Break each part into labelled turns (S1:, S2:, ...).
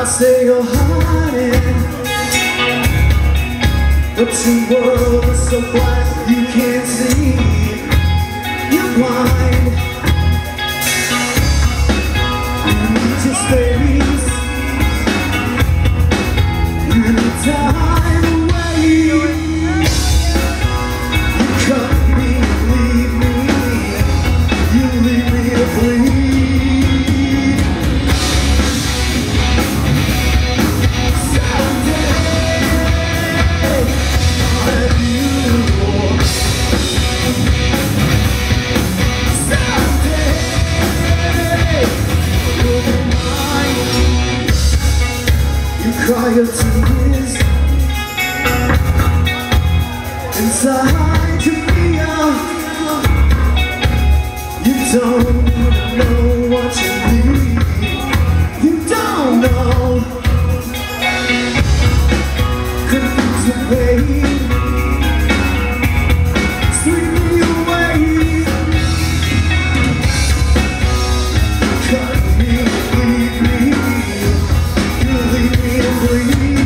S1: say you're hiding, but your world is so bright you can't see. You're blind. You need your space. You need time away. You cut me, leave me. You leave me to bleed. Cry your tears inside your fear. You don't know what you need. You don't know. Confused with pain, sweep me away. Cut me, leave me. You leave me to bleed.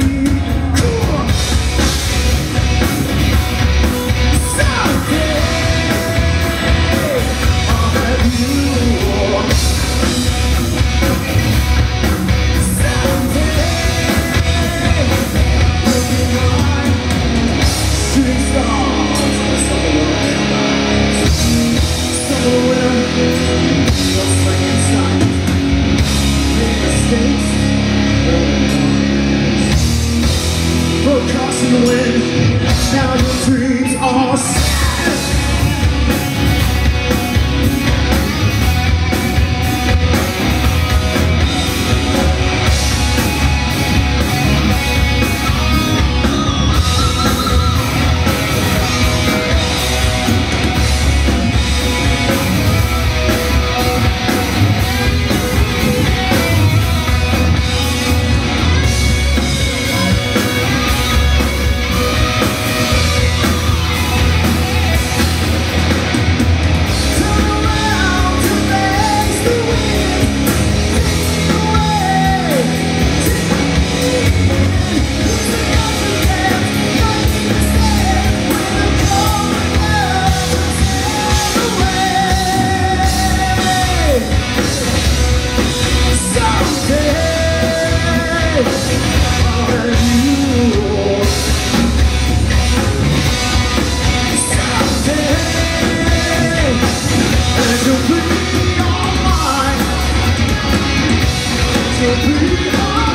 S1: Caution wind, now your dreams are sad. You'll be